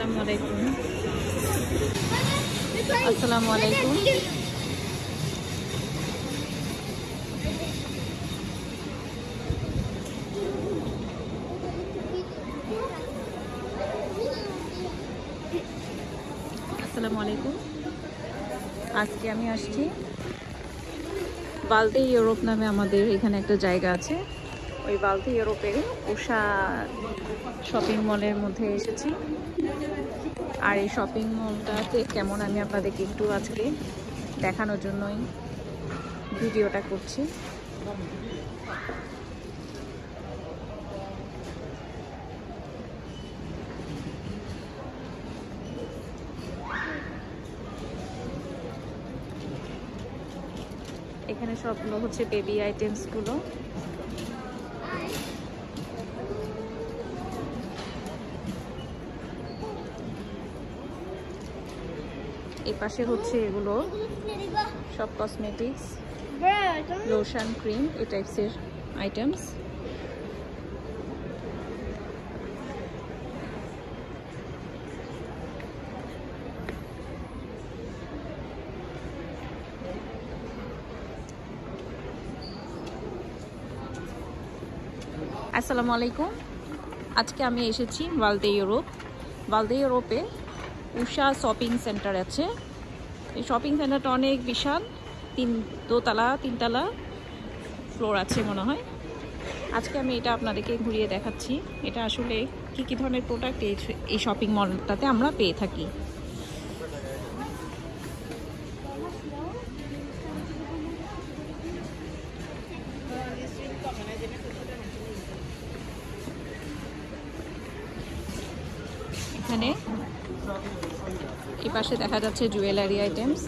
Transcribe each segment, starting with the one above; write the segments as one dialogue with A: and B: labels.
A: আসসালামু আলাইকুম। আসসালামু আলাইকুম। আজকে আমি আসছি ভাল দে ইউরোপ নামে আমাদের এখানে একটা জায়গা আছে। ওই ভাল দে ইউরোপের উষা শপিং মলের মধ্যে এসেছি। আর এই শপিং মলটাতে কেমন আমি আপনাদেরকে একটু আজকে দেখানোর জন্যই ভিডিওটা করছি। এখানে সবগুলো হচ্ছে বেবি আইটেমসগুলো। এই পাশে হচ্ছে এগুলো সব কসমেটিক্স, লোশন, ক্রিম, এই টাইপসের আইটেমস। আসসালামু আলাইকুম। আজকে আমি এসেছি ভাল দে ইউরোপ। ভাল দে ইউরোপে উষা শপিং সেন্টার আছে। এই শপিং সেন্টারটা অনেক বিশাল, তিনতলা ফ্লোর আছে মনে হয়। আজকে আমি এটা আপনাদেরকে ঘুরিয়ে দেখাচ্ছি। এটা আসলে কি ধরনের প্রোডাক্ট এই শপিং মলটাতে আমরা পেয়ে থাকি। এখানে এই পাশে দেখা যাচ্ছে জুয়েলারি আইটেমস।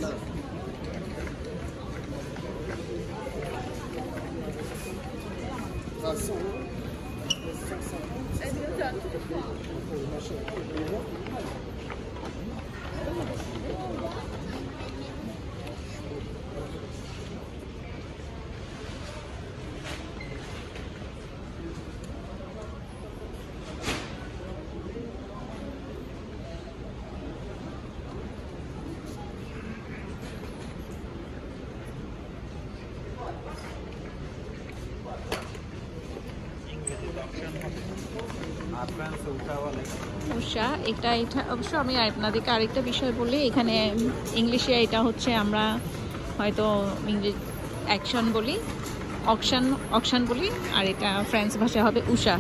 A: উষা এটা অবশ্য আমি আপনাদেরকে আরেকটা বিষয় বলি, এখানে ইংলিশে এটা হচ্ছে আমরা হয়তো অ্যাকশন বলি, অকশন বলি, আর এটা ফ্রেঞ্চ ভাষা হবে উষা।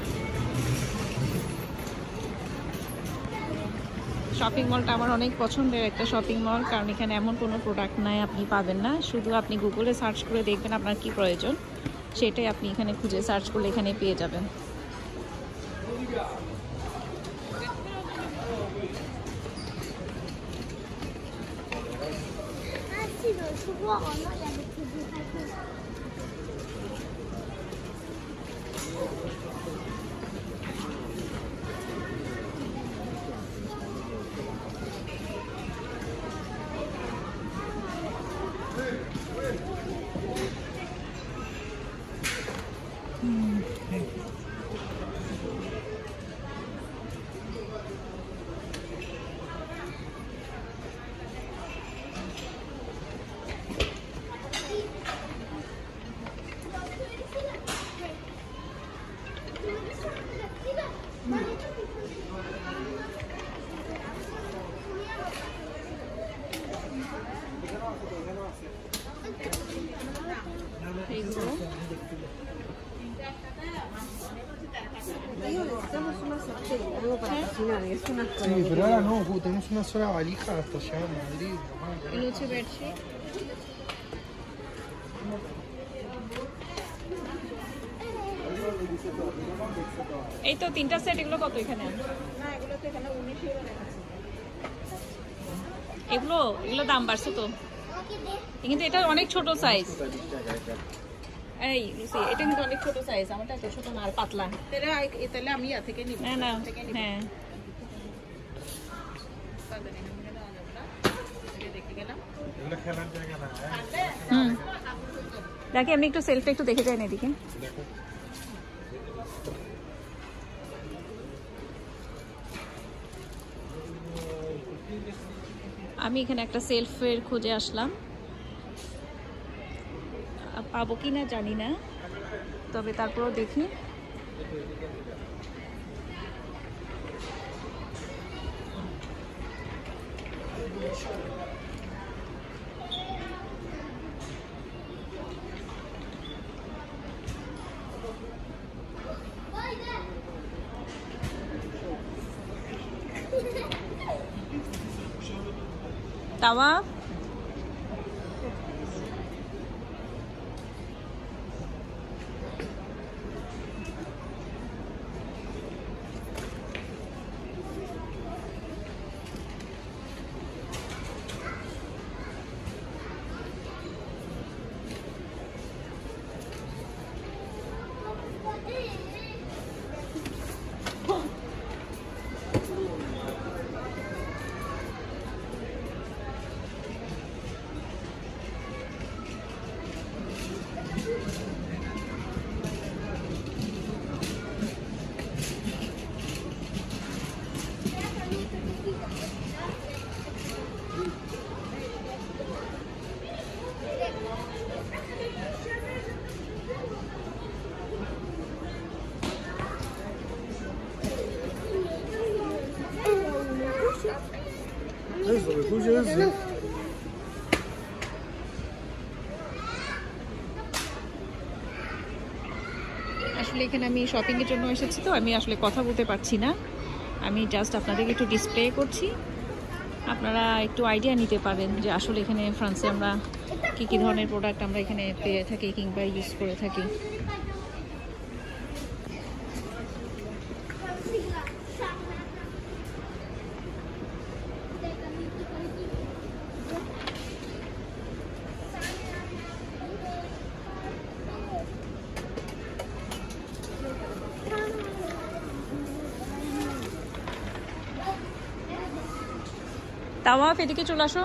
A: শপিং মলটা আমার অনেক পছন্দের একটা শপিং মল, কারণ এখানে এমন কোনো প্রোডাক্ট নাই আপনি পাবেন না। শুধু আপনি গুগলে সার্চ করে দেখবেন আপনার কি প্রয়োজন, সেটাই আপনি এখানে খুঁজে সার্চ করলে এখানে পেয়ে যাবেন।
B: Sí, pero ahora no, tenemos una sola valija hasta llegar a Madrid.
A: এই তো তিনটা সেট, এগুলো কত এখানে? এগুলো দাম বাড়ছে তো, কিন্তু এটা অনেক ছোট সাইজ। এই লুসি, এটা কিন্তু অনেক ছোট সাইজ, আমারটা এত ছোট না, আর পাতলা। তাহলে আমি ইয়া থেকে নিব। না হ্যাঁ, দেখি আমি একটু সেলফি একটু দেখে যাই না এদিকে। আমি এখানে একটা সেলফের খোঁজে আসলাম, পাবো কি না জানি না, তবে তারপরও দেখি। তাওয়া আসলে এখানে আমি শপিংয়ের জন্য এসেছি, তো আমি আসলে কথা বলতে পারছি না, আমি জাস্ট আপনাদেরকে একটু ডিসপ্লে করছি, আপনারা একটু আইডিয়া নিতে পারেন যে আসলে এখানে ফ্রান্সে আমরা কী কী ধরনের প্রোডাক্ট আমরা এখানে পেয়ে থাকি কিংবা ইউজ করে থাকি। তাওয়াফ এদিকে চলে আসো।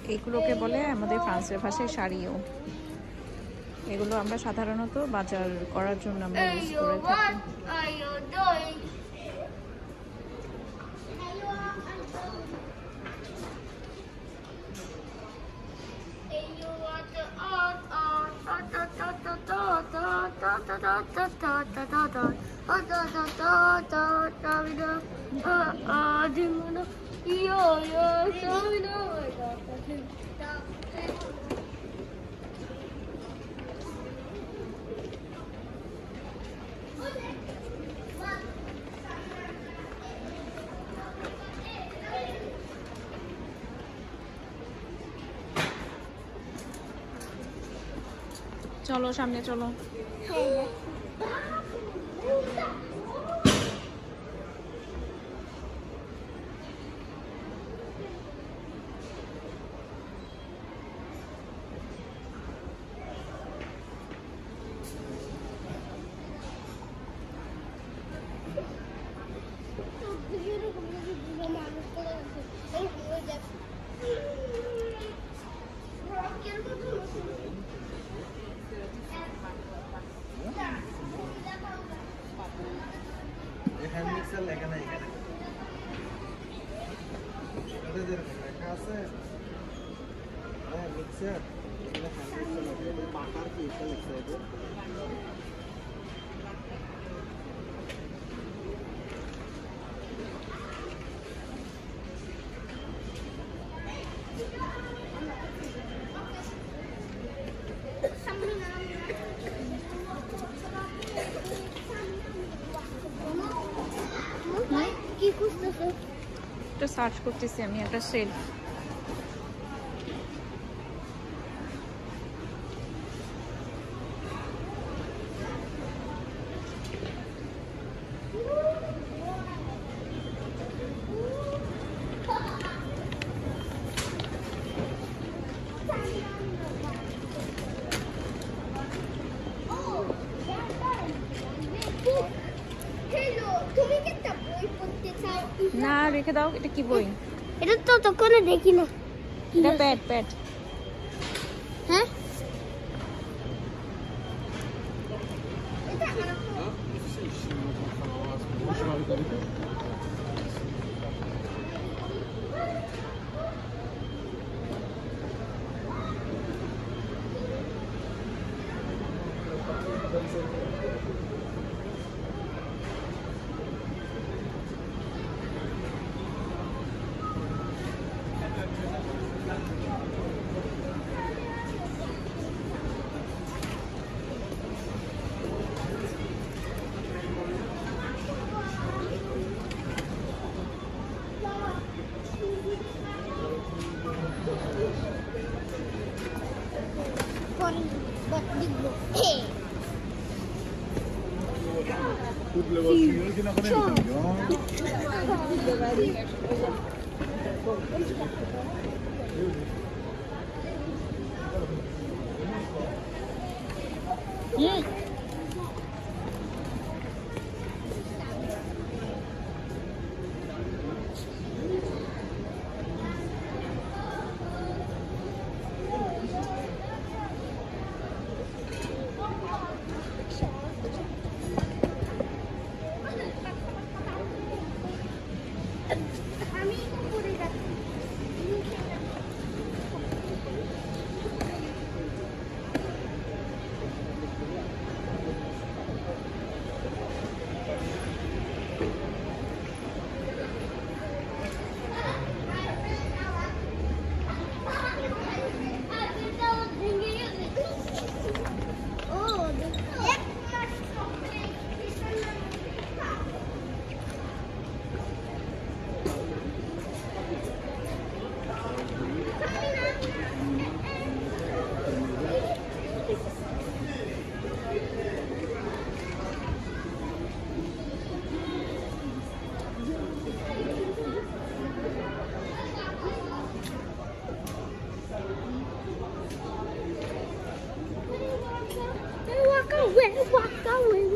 A: এগুলোকে বলে আমাদের ফ্রান্সের ভাষায় শাড়িও। এগুলো আমরা সাধারণত বাজার করার জন্য আমরা ইউজ করে থাকি। চলো সামনে চলো। একটা সার্চ করতেছি আমি একটা সেল। না রেখে দাও। এটা কি বই?
C: এটা তো তখন দেখি না।
A: এটা প্যাড প্যাড।
C: হ্যাঁ walk away, walk away.